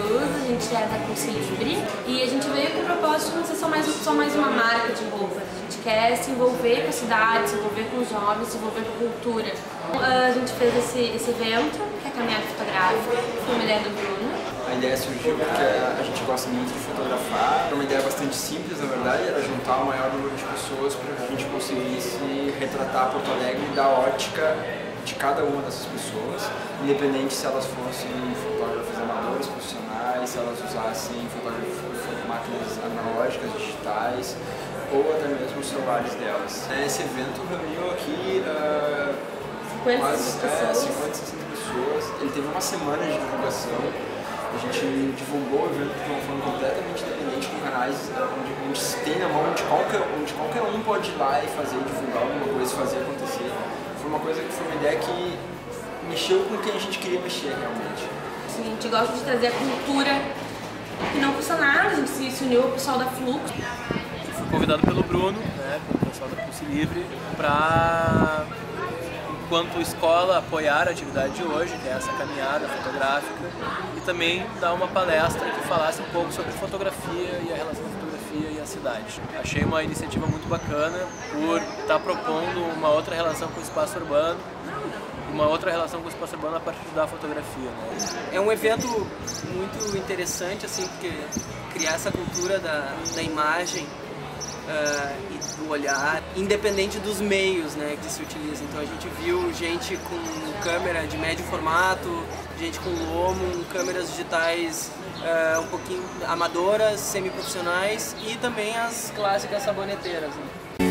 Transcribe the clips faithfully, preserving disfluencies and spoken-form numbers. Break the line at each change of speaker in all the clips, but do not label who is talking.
Cruz, a gente é da Pulse Livre e a gente veio com o propósito de não ser só mais, só mais uma marca de roupas. A gente quer se envolver com a cidade, se envolver com os jovens, se envolver com a cultura. A gente fez esse, esse evento, que é a caminhada fotográfica, foi uma ideia do Bruno.
A ideia surgiu porque a gente gosta muito de fotografar. Era uma ideia bastante simples, na verdade, era juntar o maior número de pessoas para que a gente conseguisse retratar Porto Alegre da ótica de cada uma dessas pessoas, independente se elas fossem fotógrafos amadores, profissionais, se elas usassem máquinas analógicas, digitais, ou até mesmo os celulares delas. Esse evento reuniu aqui uh, quase é, cinquenta, sessenta pessoas. Ele teve uma semana de divulgação. A gente divulgou o evento de uma forma completamente independente, com canais onde a gente tem na mão, onde qualquer, onde qualquer um pode ir lá e fazer, divulgar alguma coisa, fazer acontecer. Foi uma coisa que foi uma ideia que mexeu com quem a gente queria mexer realmente.
Sim, a gente gosta de trazer a cultura que não custa nada, a gente se uniu ao pessoal da Fluxo.
Eu fui convidado pelo Bruno, né, pelo pessoal da Pulse Livre, para, enquanto escola, apoiar a atividade de hoje, que é essa caminhada fotográfica, e também dar uma palestra que falasse um pouco sobre fotografia e a relação da fotografia e a cidade. Achei uma iniciativa muito bacana por estar propondo uma outra relação com o espaço urbano, uma outra relação com o espaço urbano a partir da fotografia, né?
É um evento muito interessante, assim, porque criar essa cultura da, da imagem uh, e do olhar, independente dos meios, né, que se utilizam. Então a gente viu gente com câmera de médio formato, gente com lomo, câmeras digitais uh, um pouquinho amadoras, semi-profissionais e também as clássicas saboneteiras, né?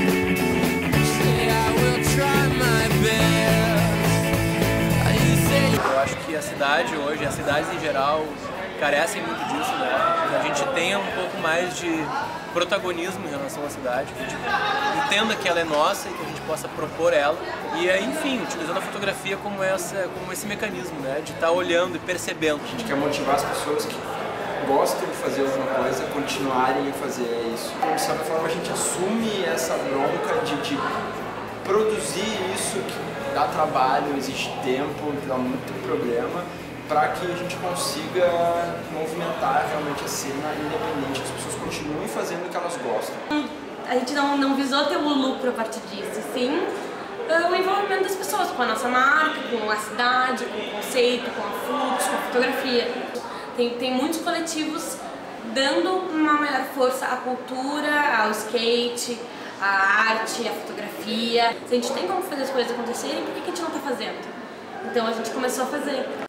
Eu acho que a cidade hoje, as cidades em geral, carecem muito disso, né? Que a gente tenha um pouco mais de protagonismo em relação à cidade, que a gente entenda que ela é nossa e que a gente possa propor ela. E, enfim, utilizando a fotografia como, essa, como esse mecanismo, né? De estar olhando e percebendo.
A gente quer motivar as pessoas que gostam de fazer alguma coisa a continuarem a fazer isso. Então, de certa forma, a gente assume essa bronca de, de produzir isso que dá trabalho, exige tempo, dá muito problema, para que a gente consiga movimentar realmente a cena independente, que as pessoas continuem fazendo o que elas gostam.
A gente não, não visou ter um lucro a partir disso, sim o envolvimento das pessoas com a nossa marca, com a cidade, com o conceito, com a fluxo, com a fotografia. Tem, tem muitos coletivos dando uma maior força à cultura, ao skate, à arte, à fotografia. Se a gente tem como fazer as coisas acontecerem, por que a gente não está fazendo? Então a gente começou a fazer.